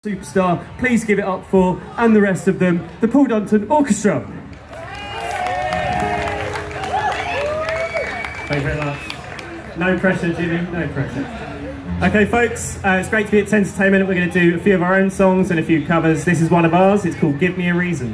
Superstar, please give it up for, and the rest of them, the Paul Dunton Orchestra. Thank you very much. No pressure, Jimmy, no pressure. Okay folks, it's great to be at Entertainment. We're going to do a few of our own songs and a few covers. This is one of ours, it's called Give Me a Reason.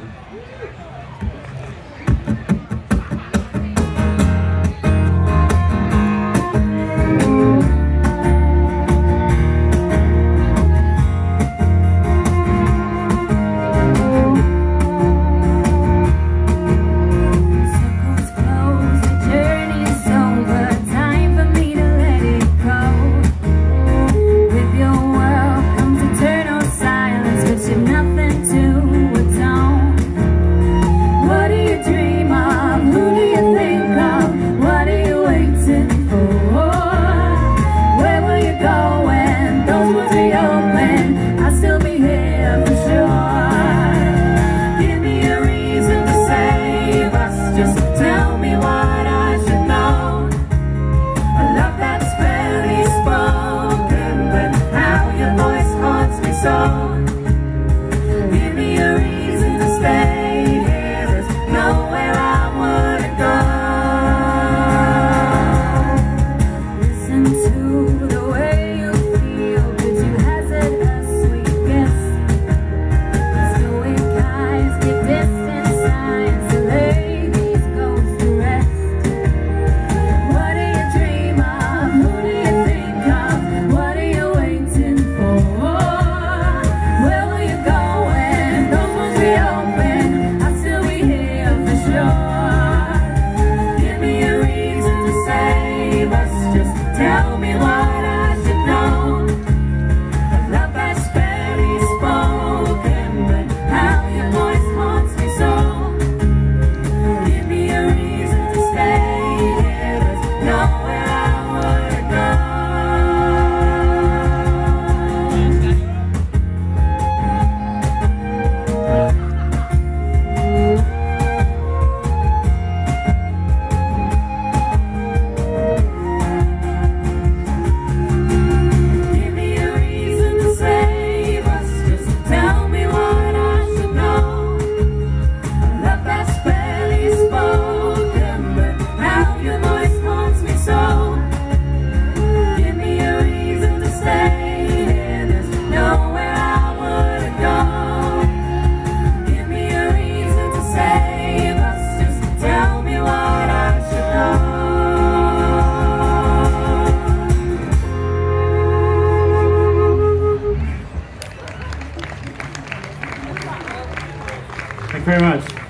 Thank you very much.